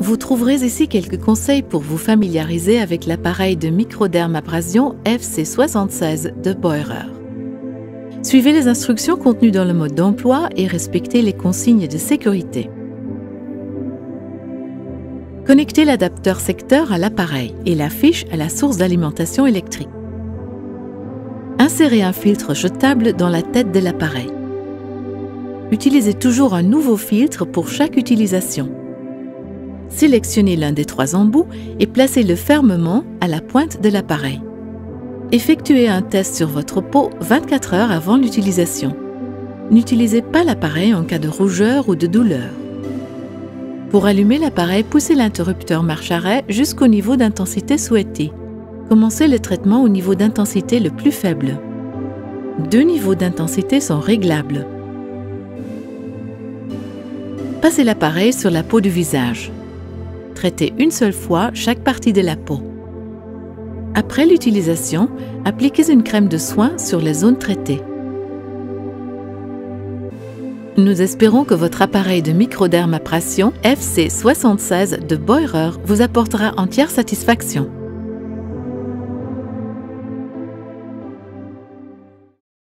Vous trouverez ici quelques conseils pour vous familiariser avec l'appareil de microdermabrasion FC76 de Beurer. Suivez les instructions contenues dans le mode d'emploi et respectez les consignes de sécurité. Connectez l'adapteur secteur à l'appareil et la fiche à la source d'alimentation électrique. Insérez un filtre jetable dans la tête de l'appareil. Utilisez toujours un nouveau filtre pour chaque utilisation. Sélectionnez l'un des 3 embouts et placez-le fermement à la pointe de l'appareil. Effectuez un test sur votre peau 24 heures avant l'utilisation. N'utilisez pas l'appareil en cas de rougeur ou de douleur. Pour allumer l'appareil, poussez l'interrupteur marche-arrêt jusqu'au niveau d'intensité souhaité. Commencez le traitement au niveau d'intensité le plus faible. 2 niveaux d'intensité sont réglables. Passez l'appareil sur la peau du visage. Traitez une seule fois chaque partie de la peau. Après l'utilisation, appliquez une crème de soin sur les zones traitées. Nous espérons que votre appareil de microdermabrasion FC76 de Beurer vous apportera entière satisfaction.